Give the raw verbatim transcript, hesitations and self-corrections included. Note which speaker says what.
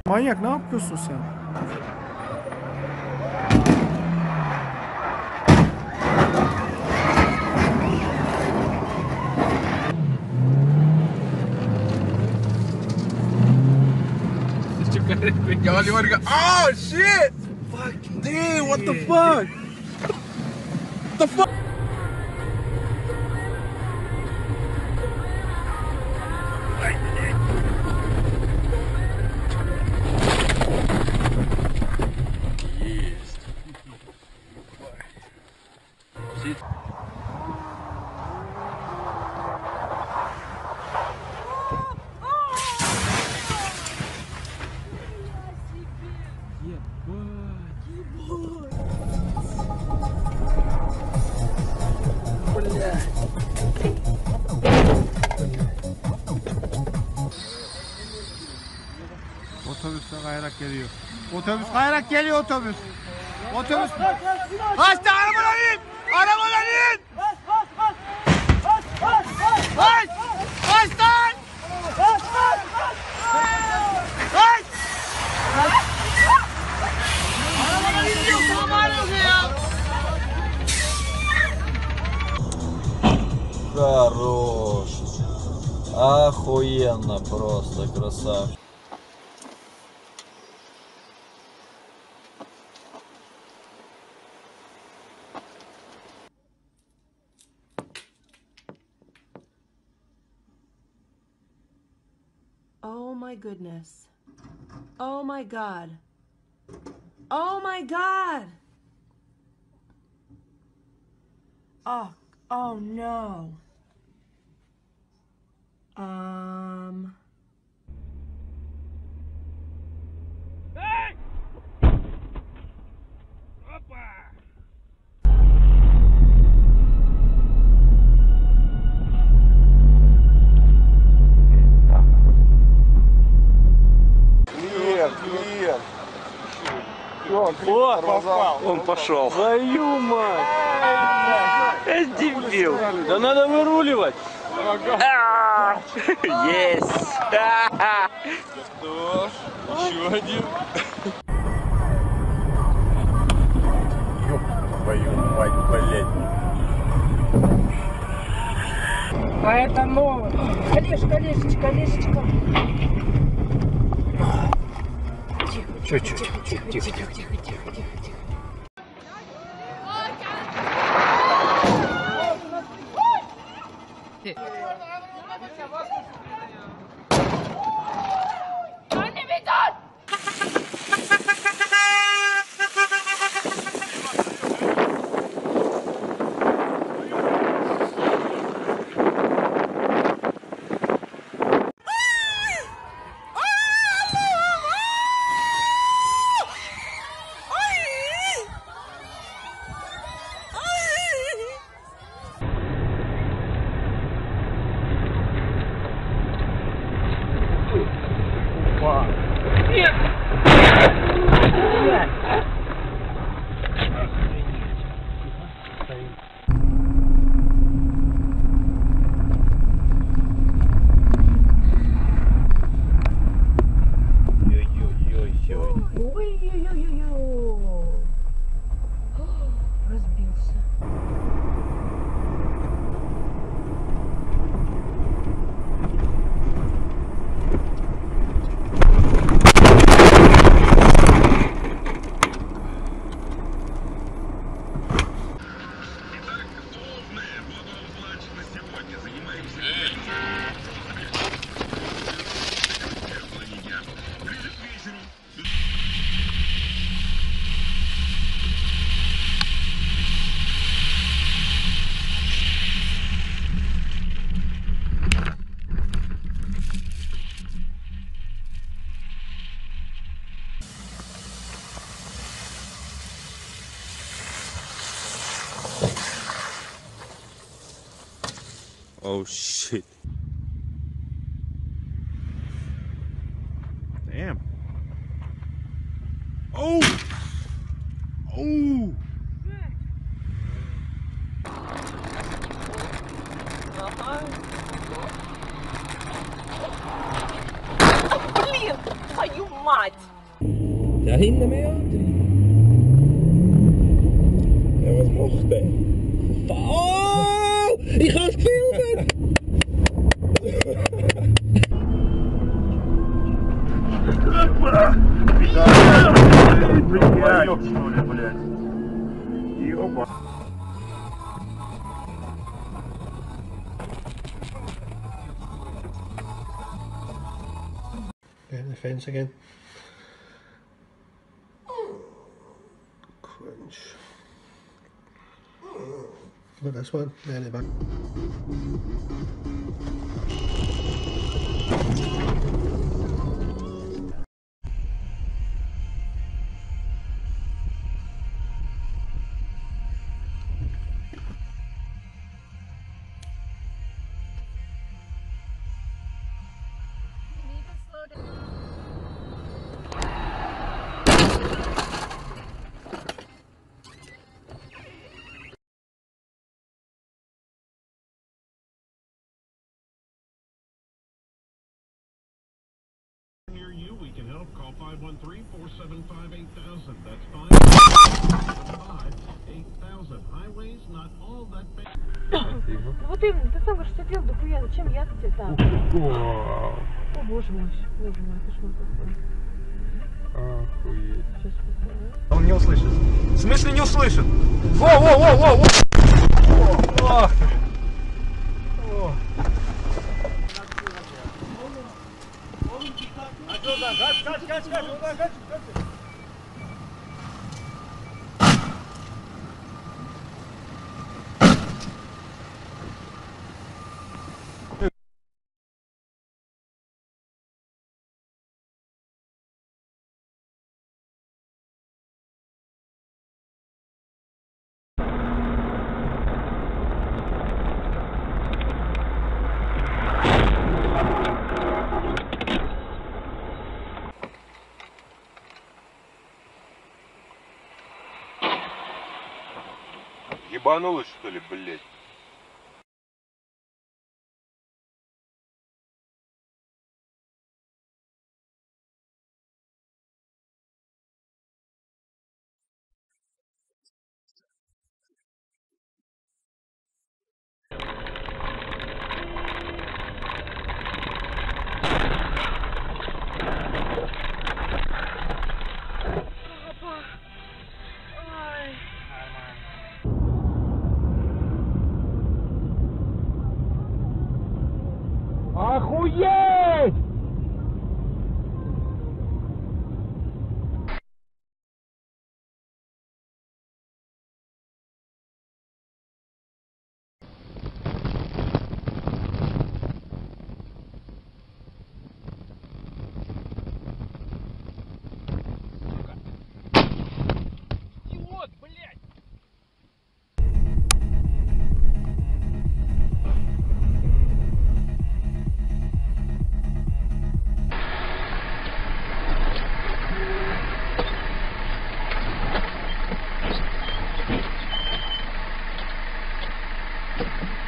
Speaker 1: Manyak, ne yapıyorsun sen?
Speaker 2: Y'all, you wanna go? Oh shit! Fuck, dude, what the fuck? The fuck?
Speaker 1: Otobüste kayarak geliyor. Otobüs kayarak geliyor otobüs. Otobüs. Kaç tane arabalar in! Arabalar in! Kaç! Kaç lan! Kaç! Arabalar iniyor, sana bağırıyorsun ya!
Speaker 3: Хорош. Охуенно просто, красавчик.
Speaker 4: Oh my goodness. Oh my God. Oh my God. Oh, oh no. Um.
Speaker 2: Клиент, клиент.
Speaker 3: О, он пошел. Твою мать! Дебил! Да надо выруливать! Есть!
Speaker 2: Что ж, еще один. Ёб твою мать, блядь.
Speaker 5: А это новое. Олежка, Олежечка, Олежечка.
Speaker 1: Тихо, тихо, тихо, тихо, тихо, тихо, тихо, тихо.
Speaker 3: Oh shit.
Speaker 1: Damn. Oh! Oh!
Speaker 4: Блин! Твою мать!
Speaker 2: Daar hinter mig. Ja, was mocht er? Oh! Ich hab's gefilmt!
Speaker 1: Блядь, что ли, блядь. Ёба.
Speaker 6: Behind the fence again. Crunch. Look at this one, there in the back.
Speaker 7: Near you, we can help. Call five one three, four seven five, eight thousand. That's five one three, four seven five, eight thousand. Highways, not all that bad.
Speaker 5: Вот именно, ты сам говоришь, что делал, дохуя, зачем я тебе там? О боже мой, боже мой, кошмар какой.
Speaker 2: Охуеть.
Speaker 5: Сейчас посмотрю.
Speaker 1: Он не услышит. В смысле не услышит? Во-во-во-во-во! Ох ты! О. Газ, газ, газ, газ, газ, газ, газ.
Speaker 2: Ебанулась, что ли, блядь?
Speaker 1: Охуеть!
Speaker 2: Охуеть!